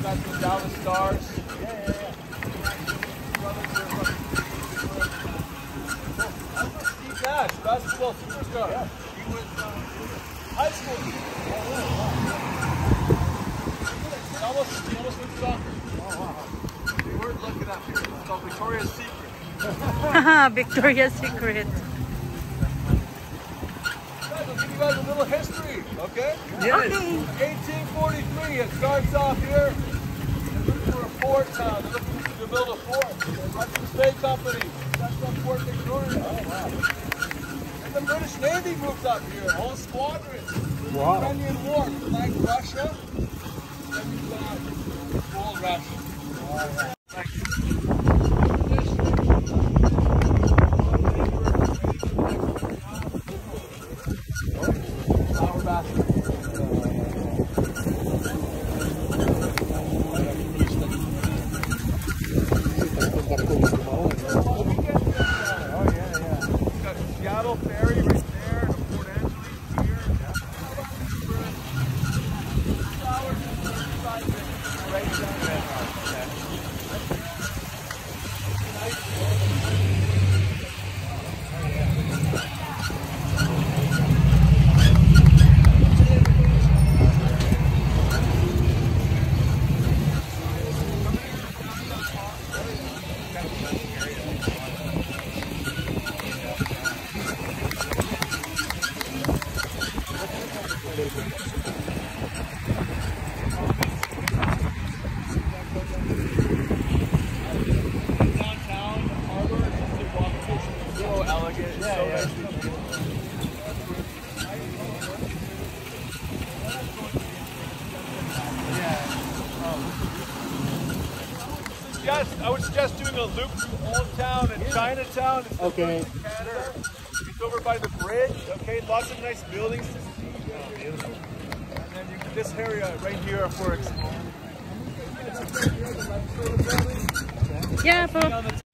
That's the Dallas Stars. Steve Nash, basketball superstar. Yeah. He was high school. He almost went soccer. Oh, wow. We weren't looking up here. It's called Victoria's Secret. Victoria's Secret. Guys, I'll give you guys a little history, okay? Yes. Okay. 1843, it starts off here. They're looking for a fort town. They're looking to build a fort. Hudson's Bay Company. That's up Fort Victoria. Oh, wow. And the British Navy moves up here, whole squadron. Wow. Ukrainian War, like Russia. Then we've got gold rush. Wow. Seattle Ferry right there, and Port Angeles here. Right down there. Downtown, the harbor, it's so elegant, it's so nice. I would suggest doing a loop through Old Town and Chinatown. It's Okay. Canada. It's over by the bridge. Okay, lots of nice buildings to see. Beautiful. And then this area right here for exploring. Yeah,